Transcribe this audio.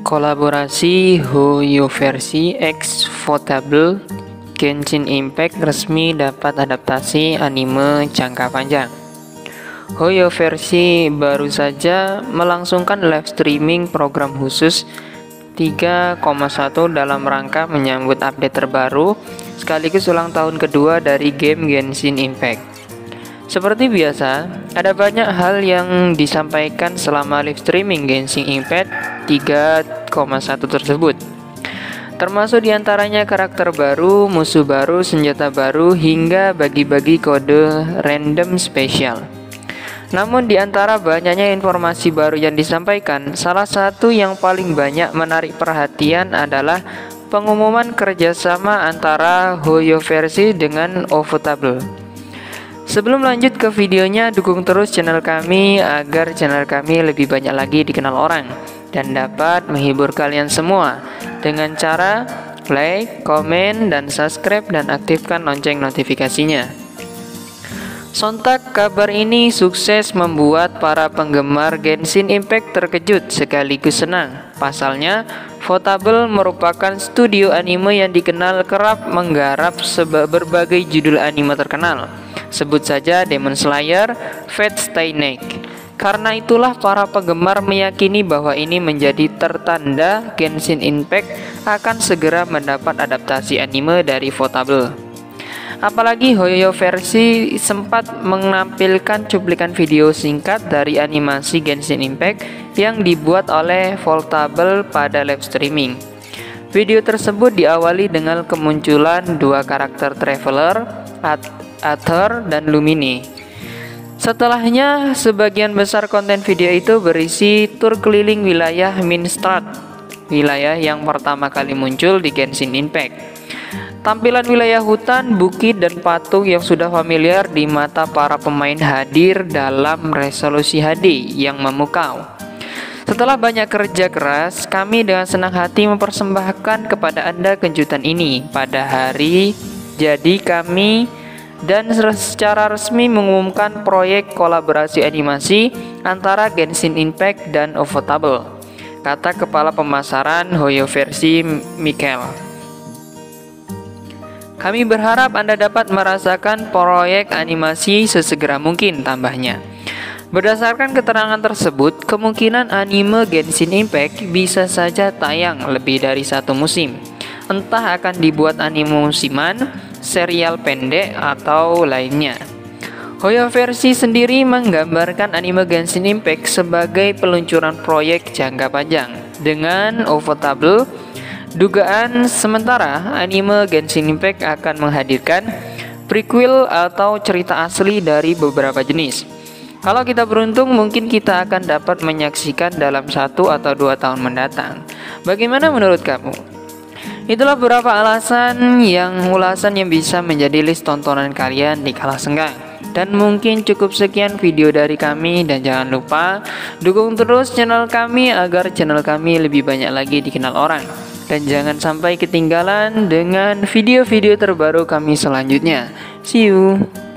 Kolaborasi HoYoverse X Votable Genshin Impact resmi dapat adaptasi anime jangka panjang. HoYoverse baru saja melangsungkan live streaming program khusus 3,1 dalam rangka menyambut update terbaru sekaligus ulang tahun kedua dari game Genshin Impact. Seperti biasa, ada banyak hal yang disampaikan selama live streaming Genshin Impact 3,1 tersebut. Termasuk diantaranya karakter baru, musuh baru, senjata baru, hingga bagi-bagi kode random spesial. Namun di antara banyaknya informasi baru yang disampaikan, salah satu yang paling banyak menarik perhatian adalah pengumuman kerjasama antara HoYoverse dengan Ufotable. Sebelum lanjut ke videonya, dukung terus channel kami agar channel kami lebih banyak lagi dikenal orang dan dapat menghibur kalian semua dengan cara like, komen, dan subscribe dan aktifkan lonceng notifikasinya. Sontak kabar ini sukses membuat para penggemar Genshin Impact terkejut sekaligus senang. Pasalnya, Ufotable merupakan studio anime yang dikenal kerap menggarap berbagai judul anime terkenal. Sebut saja Demon Slayer, Fate Stay Night. Karena itulah para penggemar meyakini bahwa ini menjadi tertanda Genshin Impact akan segera mendapat adaptasi anime dari Ufotable. Apalagi HoYoverse sempat menampilkan cuplikan video singkat dari animasi Genshin Impact yang dibuat oleh Ufotable pada live streaming. Video tersebut diawali dengan kemunculan dua karakter Traveler, Aether dan Lumine. Setelahnya, sebagian besar konten video itu berisi tur keliling wilayah Minstrad, wilayah yang pertama kali muncul di Genshin Impact. Tampilan wilayah hutan, bukit, dan patung yang sudah familiar di mata para pemain hadir dalam resolusi HD yang memukau. Setelah banyak kerja keras, kami dengan senang hati mempersembahkan kepada Anda kejutan ini pada hari jadi kami dan secara resmi mengumumkan proyek kolaborasi animasi antara Genshin Impact dan Ufotable, kata Kepala Pemasaran HoYoverse Michael. Kami berharap Anda dapat merasakan proyek animasi sesegera mungkin, tambahnya. Berdasarkan keterangan tersebut, kemungkinan anime Genshin Impact bisa saja tayang lebih dari satu musim. Entah akan dibuat anime musiman, serial pendek, atau lainnya. HoYoverse sendiri menggambarkan anime Genshin Impact sebagai peluncuran proyek jangka panjang. Dengan Ufotable, dugaan sementara anime Genshin Impact akan menghadirkan prequel atau cerita asli dari beberapa jenis. Kalau kita beruntung, mungkin kita akan dapat menyaksikan dalam 1 atau 2 tahun mendatang. Bagaimana menurut kamu? Itulah beberapa ulasan yang bisa menjadi list tontonan kalian di kala senggang. Dan mungkin cukup sekian video dari kami, dan jangan lupa dukung terus channel kami agar channel kami lebih banyak lagi dikenal orang. Dan jangan sampai ketinggalan dengan video-video terbaru kami selanjutnya. See you.